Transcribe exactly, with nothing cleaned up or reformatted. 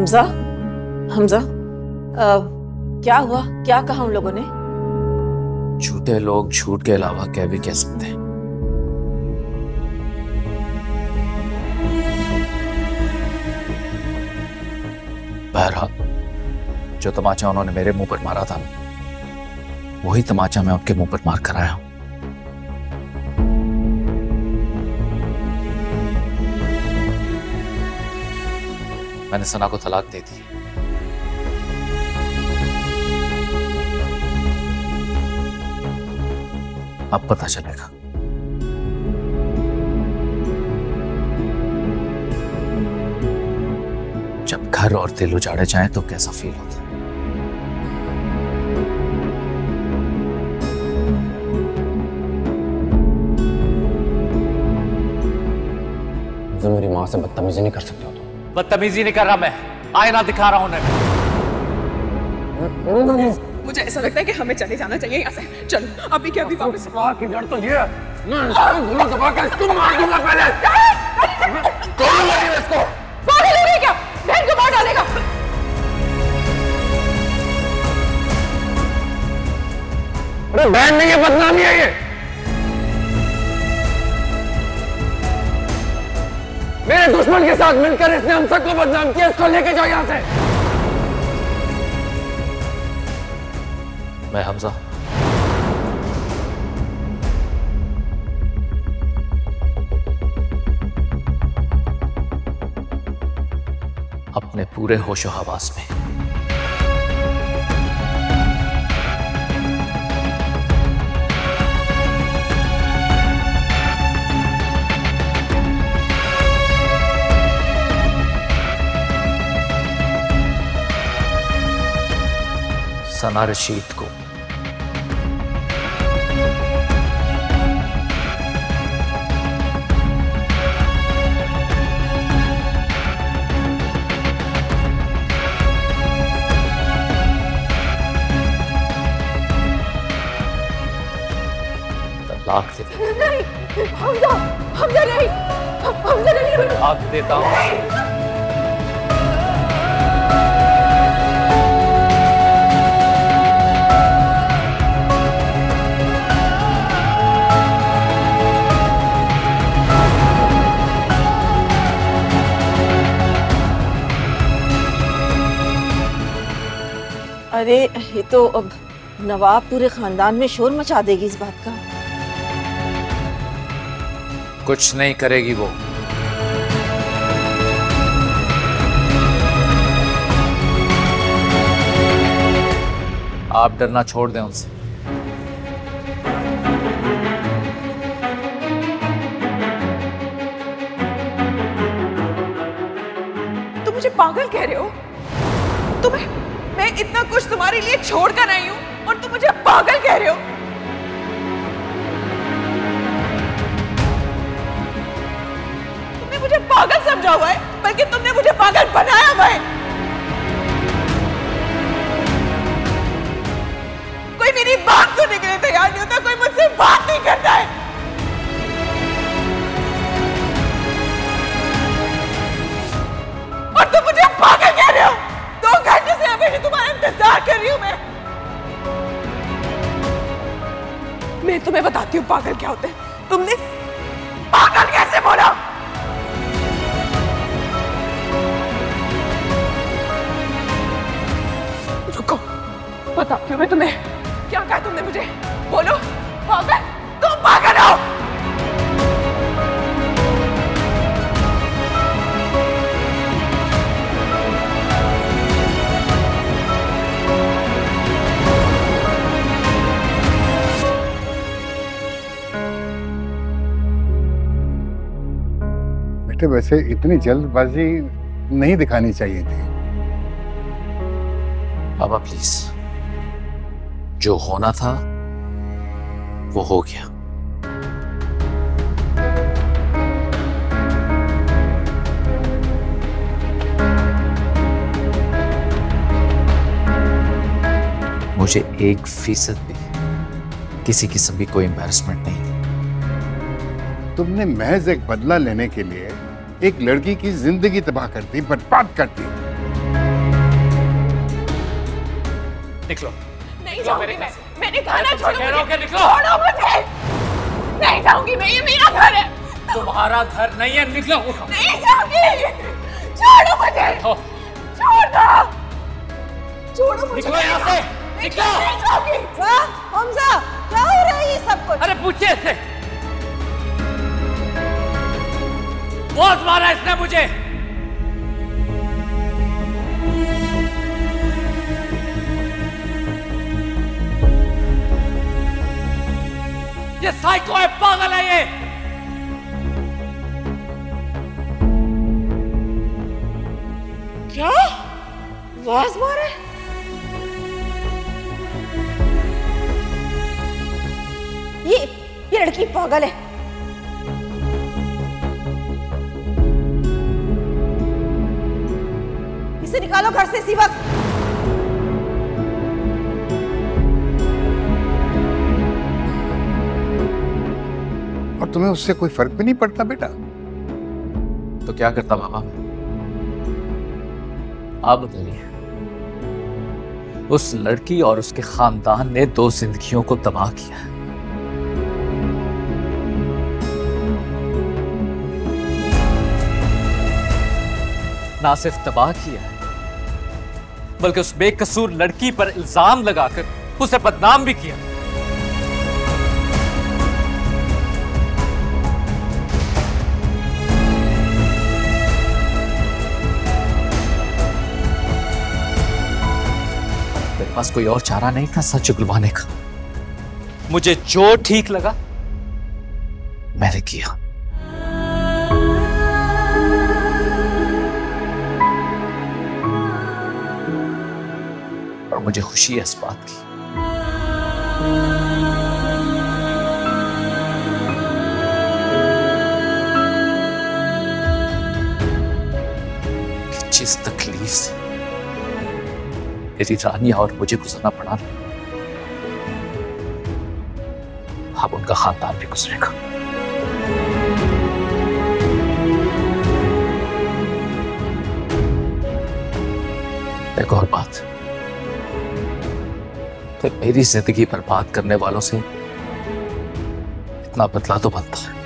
हमजा, हमजा, आ, क्या हुआ? क्या कहा उन लोगों ने? झूठे लोग झूठ के अलावा क्या भी कह सकते हैं। बहरहाल जो तमाचा उन्होंने मेरे मुंह पर मारा था, वही तमाचा मैं उनके मुंह पर मार कर आया हूं। मैंने सना को तलाक दे दी। अब पता चलेगा। जब घर और दिल उजाड़े जाएं तो कैसा फील होता है। तुम मेरी मां से बदतमीजी नहीं कर सकते हो। तो बदतमीजी नहीं कर रहा मैं, आईना दिखा रहा हूं उन्हें। मुझे ऐसा लगता है कि हमें चले जाना चाहिए यहाँ से। चलो अभी के अभी वापस। की जड़ तो ये है, मैं इसको गोली दबा के इसको मार दूंगा पहले। कौन मारेगा इसको? पागल हो गए क्या? बहन को मार डालेगा। अरे बहन नहीं, ये बदनामी है। ये मेरे दुश्मन के साथ मिलकर इसने हम सबको बदनाम किया। इसको लेके जाओ यहाँ से। मैं हमजा अपने पूरे होशो हवास में सना रशीद को तलाक दे देता हूं। नहीं हमजा, हमजा नहीं, हमजा नहीं। तलाक देता हूं। अरे ये तो अब नवाब पूरे खानदान में शोर मचा देगी इस बात का। कुछ नहीं करेगी वो। आप डरना छोड़ दें उनसे। तुम मुझे पागल कह रहे हो? तुम्हें मैं इतना कुछ तुम्हारे लिए छोड़ कर आई हूं और तुम मुझे पागल कह रहे हो? तुमने मुझे पागल समझा हुआ है, बल्कि तुमने मुझे पागल बनाया हुआ है। कोई मेरी बात सुनने के लिए तैयार नहीं होता, कोई मुझसे बात नहीं करता है। और तुम मुझे पागल कह रहे हो। दो घंटे से अभी तुम्हारा इंतजार कर रही हूं मैं। मैं तुम्हें बताती हूँ पागल क्या होते हैं। तुमने पागल कैसे बोला? रुको, बताती हूँ मैं तुम्हें। क्या कहा तुमने मुझे? बोलो। पागल? तुम पागल हो। वैसे इतनी जल्दबाजी नहीं दिखानी चाहिए थी। बाबा प्लीज, जो होना था वो हो गया। मुझे एक फीसद भी किसी किस्म की कोई एम्बैरेसमेंट नहीं। तुमने महज एक बदला लेने के लिए एक लड़की की जिंदगी तबाह कर दी, बर्बाद कर दी। निकलो। नहीं जाऊंगी मैं, मैंने कहा ना छोड़ो मुझे, निकलो। छोड़ो मुझे, नहीं जाऊंगी मैं, ये मेरा घर है। तुम्हारा घर नहीं है, निकलो। नहीं जाऊंगी, छोड़ो मुझे, छोड़ दो, छोड़ो मुझे, निकलो यहाँ से, निकलो। नहीं जाऊंगी। वाह हमजा, क्या हो रहा है ये सब कुछ? अरे पूछिए इससे, बहुत मारा इसने मुझे। ये साइको है, पागल है ये। क्या वाज मारा है? ये ये लड़की पागल है। इसे निकालो घर से इसी वक्त। और तुम्हें उससे कोई फर्क भी नहीं पड़ता बेटा? तो क्या करता बाबा? आप बताइए। उस लड़की और उसके खानदान ने दो जिंदगियों को तबाह किया। ना सिर्फ तबाह किया है, बल्कि उस बेकसूर लड़की पर इल्जाम लगाकर उसे बदनाम भी किया। मेरे पास कोई और चारा नहीं था सच उगलवाने का। मुझे जो ठीक लगा मैंने किया। और मुझे खुशी है इस बात की कि जिस तकलीफ से मेरी रानिया और मुझे गुजरना पड़ा, अब उनका खानदान भी गुजरेगा। एक और बात, तो मेरी जिंदगी बर्बाद करने वालों से इतना बदला तो बनता है।